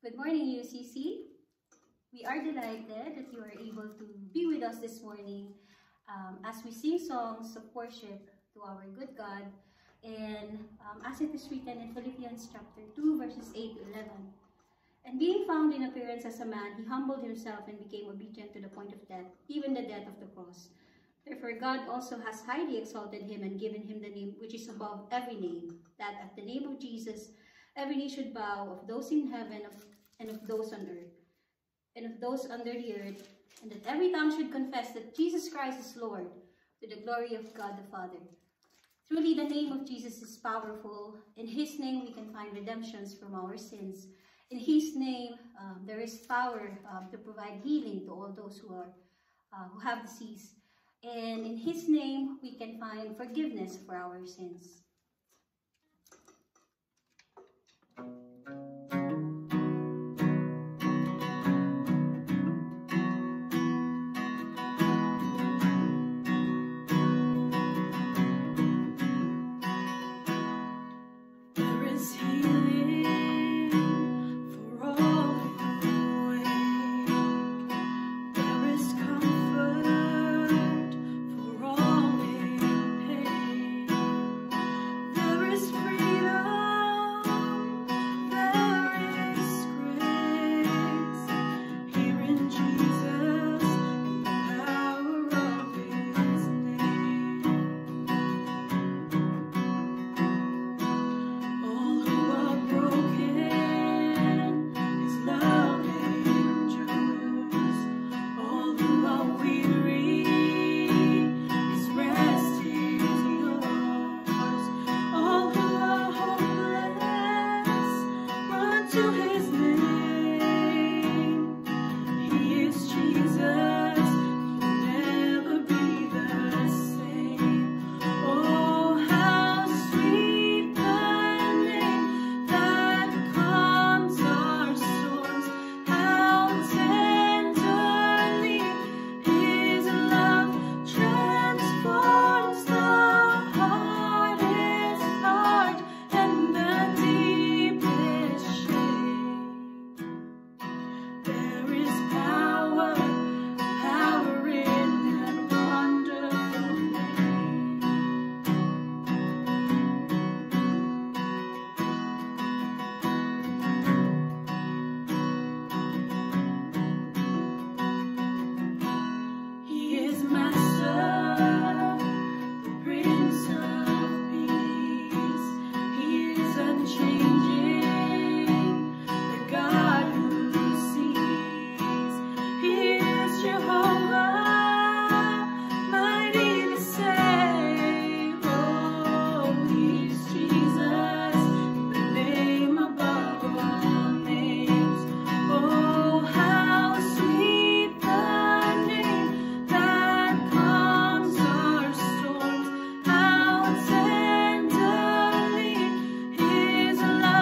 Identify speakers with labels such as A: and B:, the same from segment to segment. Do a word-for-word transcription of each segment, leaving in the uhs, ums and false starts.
A: Good morning, U C C. We are delighted that you are able to be with us this morning um, as we sing songs of worship to our good God. And um, as it is written in Philippians chapter two, verses eight to eleven. And being found in appearance as a man, he humbled himself and became obedient to the point of death, even the death of the cross. Therefore God also has highly exalted him and given him the name which is above every name, that at the name of Jesus every knee should bow, of those in heaven and of those on earth, and of those under the earth, and that every tongue should confess that Jesus Christ is Lord, to the glory of God the Father. Truly the name of Jesus is powerful. In his name we can find redemptions from our sins. In his name um, there is power um, to provide healing to all those who are uh, who have disease. And in his name we can find forgiveness for our sins.
B: His love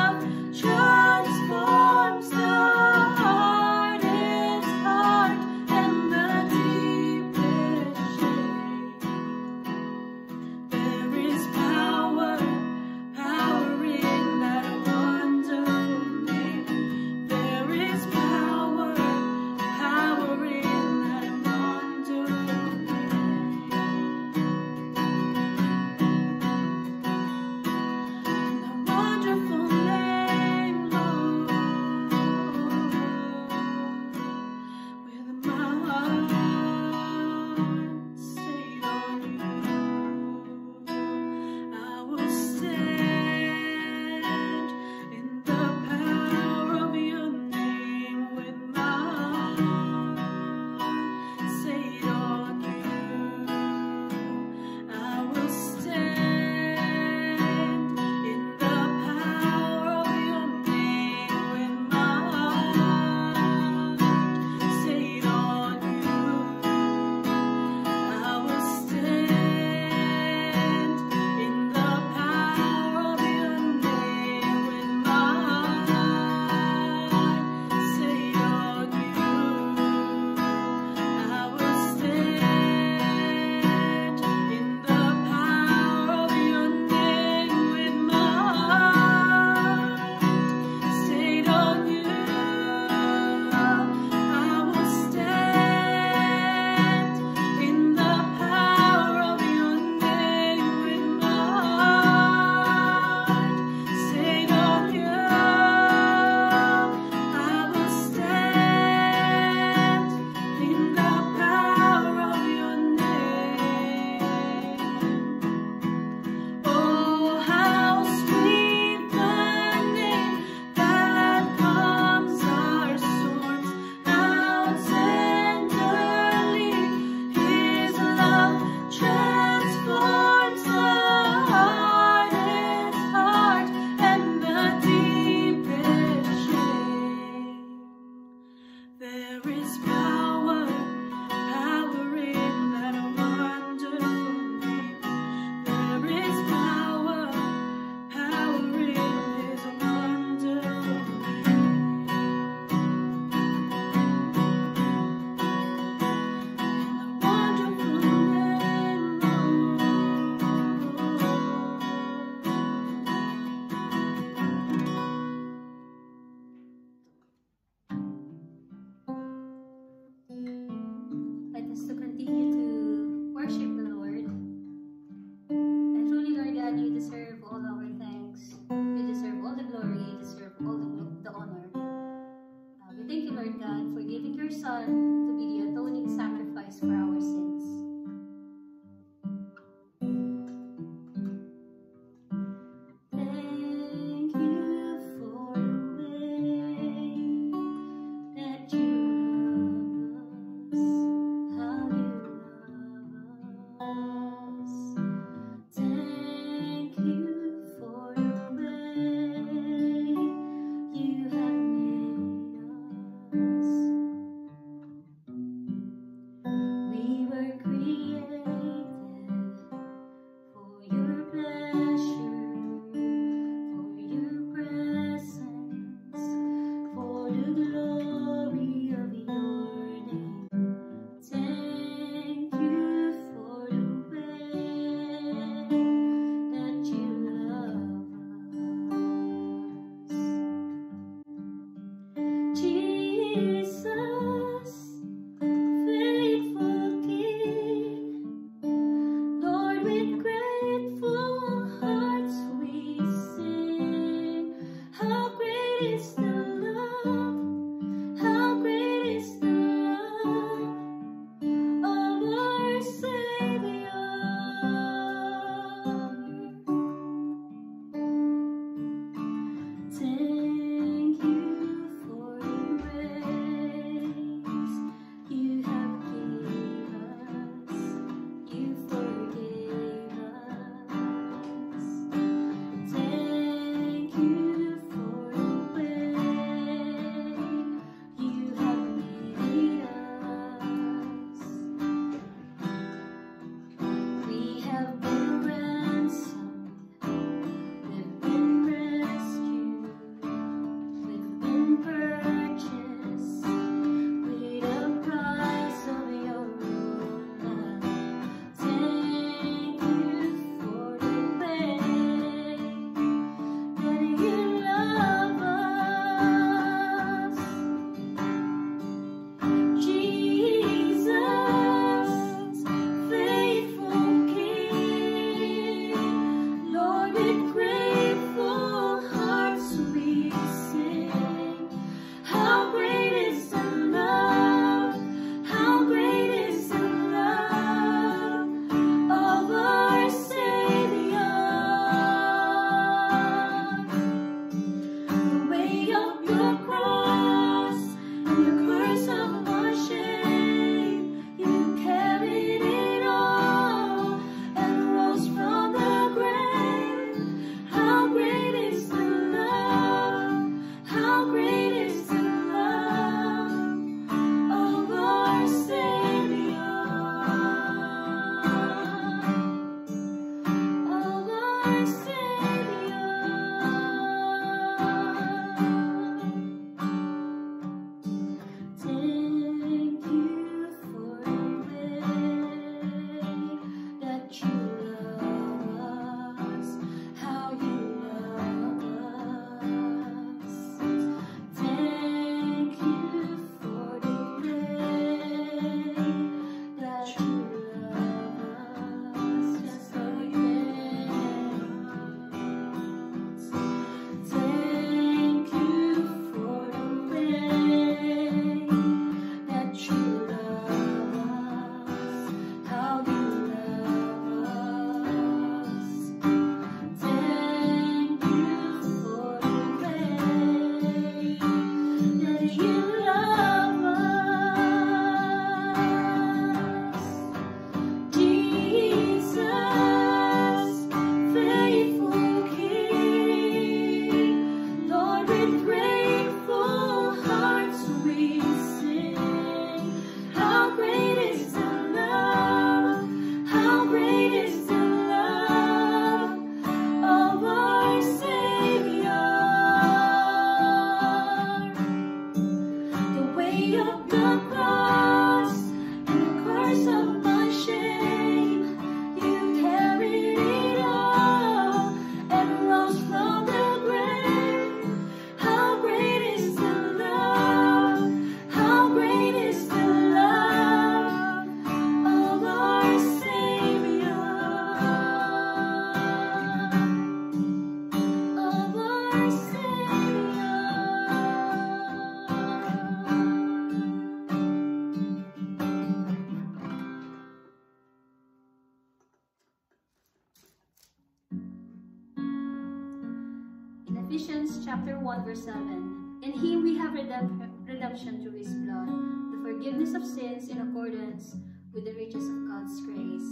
A: Ephesians chapter one verse seven. In Him we have redemp redemption through His blood, the forgiveness of sins in accordance with the riches of God's grace.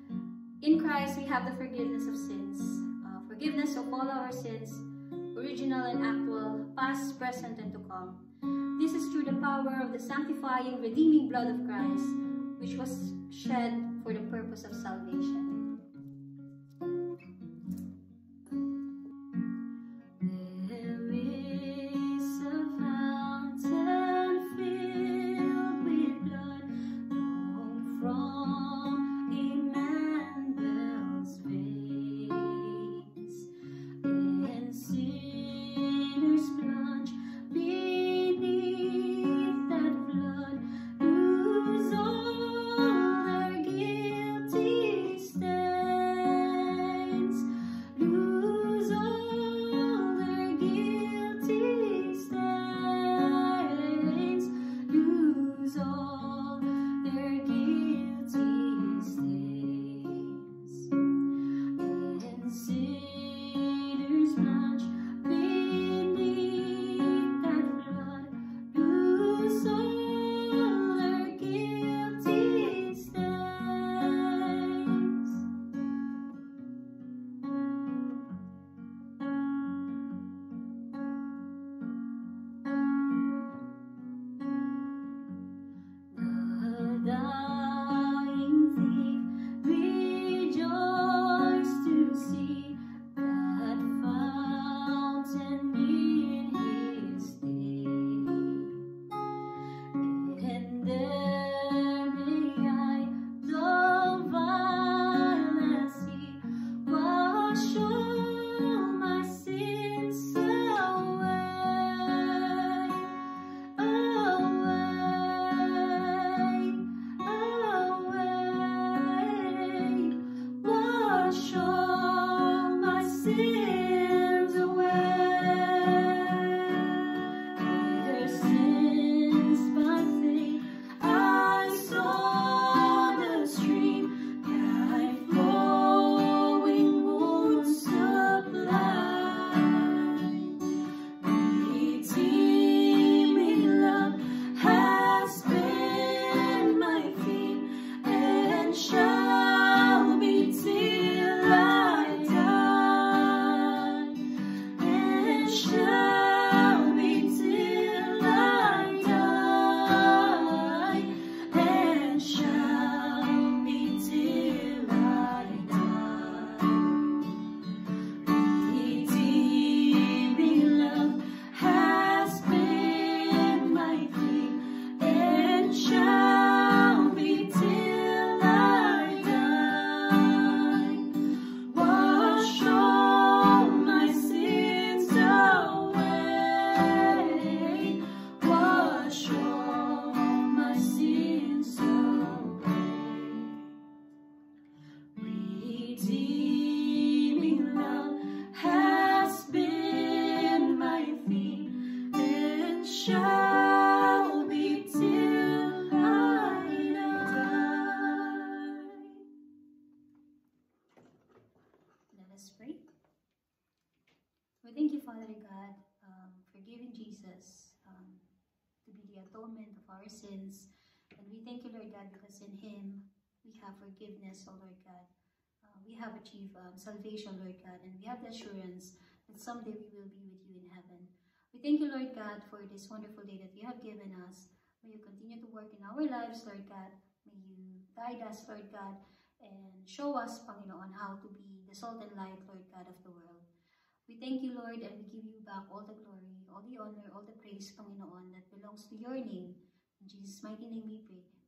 A: In Christ we have the forgiveness of sins, uh, forgiveness of all our sins, original and actual, past, present, and to come. This is through the power of the sanctifying, redeeming blood of Christ, which was shed for the purpose of salvation.
B: Stay
A: shall be till I die. Let us pray. We thank you, Father God, um, for giving Jesus um, to be the atonement of our sins. And we thank you, Lord God, because in him we have forgiveness, oh Lord God. Uh, we have achieved um, salvation, Lord God, and we have the assurance that someday we will be with you in heaven. We thank you, Lord God, for this wonderful day that you have given us. May you continue to work in our lives, Lord God. May you guide us, Lord God, and show us, Panginoon, how to be the salt and light, Lord God, of the world. We thank you, Lord, and we give you back all the glory, all the honor, all the praise, Panginoon, that belongs to your name. In Jesus' mighty name we pray.